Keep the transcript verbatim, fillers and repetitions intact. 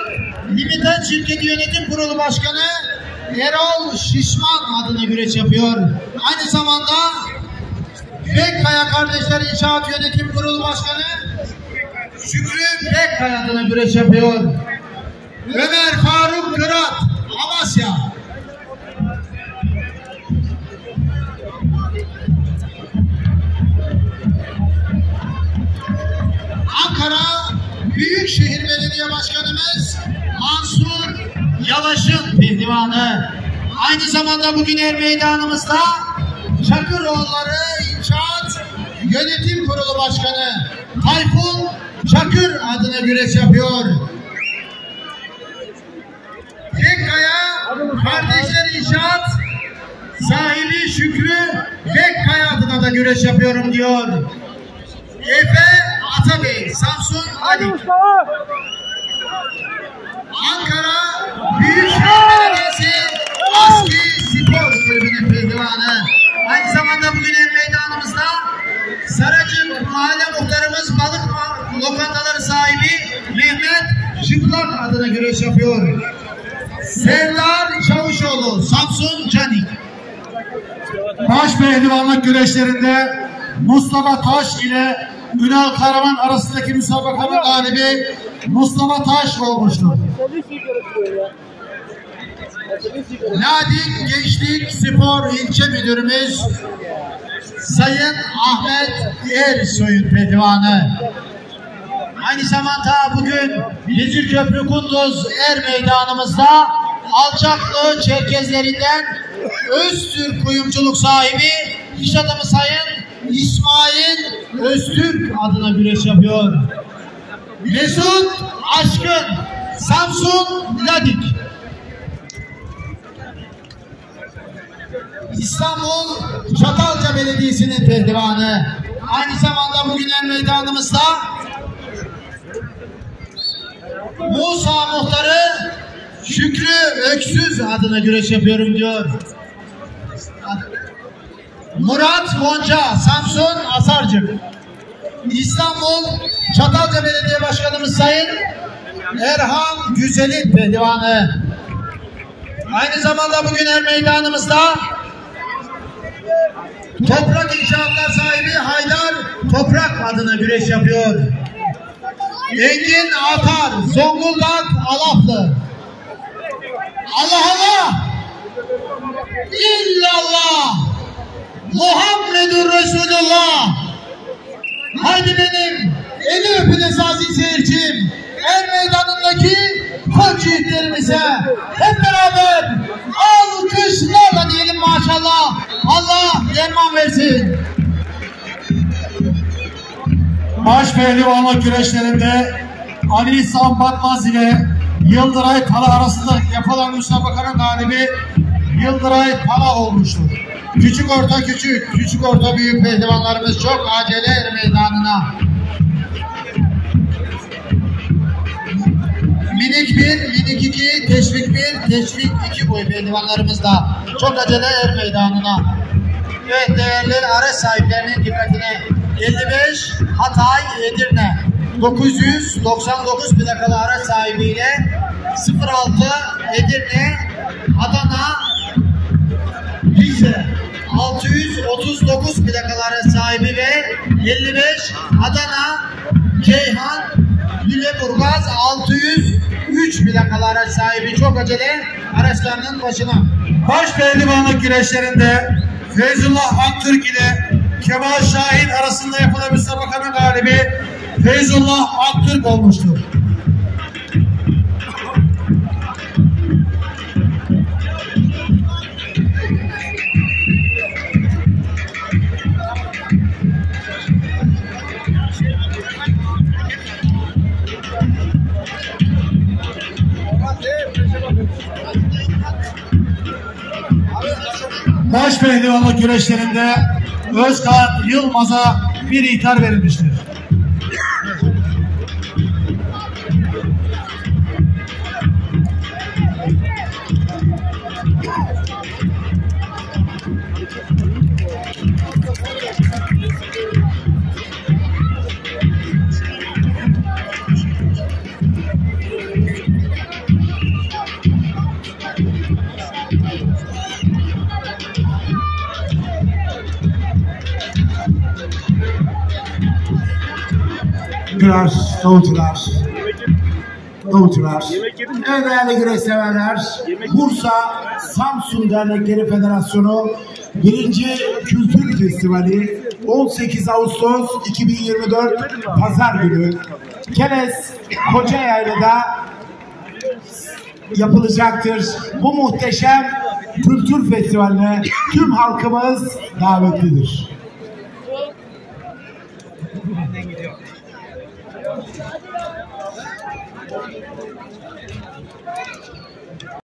Limited Şirketi Yönetim Kurulu Başkanı Erol Şişman adına güreş yapıyor. Aynı zamanda Bekkaya Kardeşler İnşaat Yönetim Kurulu Başkanı Şükrü Bekkaya adına güreş yapıyor. Ömer Faruk Kırat, Amasya. Ankara Büyükşehir Belediye Başkanımız Mansur Yalaş'ın pehlivanı. Aynı zamanda bugün er meydanımızda Çakıroğulları İnşaat Yönetim Kurulu Başkanı Tayfun Çakır adına güreş yapıyor. Bekkaya Kardeşler İnşaat sahibi Şükrü Bekkaya adına da güreş yapıyorum diyor. Efe Atabey, Samsun Adik. Ankara Büyükşehir Belediyesi Aski Spor Kulübü'nün pehlivanı. Aynı zamanda bugün el meydanımızda Sarıcık Mahalle Muhtarımız Balık Lokantaları sahibi Mehmet Çıplak adına güreş yapıyor. Serdar Çavuşoğlu, Samsun Canik. Baş pehlivanlık güreşlerinde Mustafa Taş ile Ünal Karaman arasındaki müsabakanın galibi Mustafa Taş olmuştur. Ladik Gençlik Spor İlçe Müdürümüz Sayın Ahmet Ersoy'un pehlivanı. Aynı zamanda bugün Dizilköprü Kunduz Er Meydanımızda Alçaklı Çerkezlerinden Öztürk kuyumculuk sahibi iş adamı Sayın İsmail Öztürk adına güreş yapıyor. Mesut Aşkın, Samsun Ladik. İstanbul Çatalca Belediyesi'nin pehlivanı. Aynı zamanda bugün el meydanımızda Musa Muhtarı Şükrü Öksüz adına güreş yapıyorum diyor. Murat Gonca, Samsun Asarcık. İstanbul Çatalca Belediye Başkanımız Sayın Erhan Güzel'in pehlivanı. Aynı zamanda bugün el meydanımızda Toprak İnşaatlar sahibi Haydar Toprak adına güreş yapıyor. Engin Atar, Zonguldak Alaflı. Allah Allah! İllallah! Muhammedur Resulullah! Haydi benim eli öpüles aziz seyircim, er meydanındaki koç yiğitlerimize hep beraber alkışlarla diyelim maşallah. Allah derman versin. Baş pehlivanlık güreşlerinde Ali İhsan Batmaz ile Yıldıray Pala arasında yapılan müsabakanın galibi Yıldıray Pala olmuştur. Küçük orta küçük, küçük orta büyük pehlivanlarımız çok acele er meydanına. Minik bir, minik iki, teşvik bir, teşvik iki boy pehlivanlarımız da çok acele er meydanına. Evet değerli araç sahiplerinin dikkatine elli beş Hatay Edirne dokuz yüz doksan dokuz plakalı araç sahibiyle sıfır altı Edirne Adana Rize altı yüz otuz dokuz plakalı araç sahibi ve elli beş Adana Ceyhan Lüleburgaz altı yüz üç plakalı araç sahibi çok acele araçlarının başına. Baş pehlivanlık güreşlerinde Feyzullah Aktürk ile Kemal Şahin arasında yapılan müsabakanın galibi Feyzullah Aktürk olmuştur. Baş pehlivanlık güreşlerinde Özkan Yılmaz'a bir ithal verilmiştir. Güler, davulcular. Davulcular. Evet değerli güreş severler, Bursa Samsun Dernekleri Federasyonu birinci Kültür Festivali on sekiz Ağustos iki bin yirmi dört Pazar günü Keles Kocayayla'da yapılacaktır. Bu muhteşem kültür festivaline tüm halkımız davetlidir.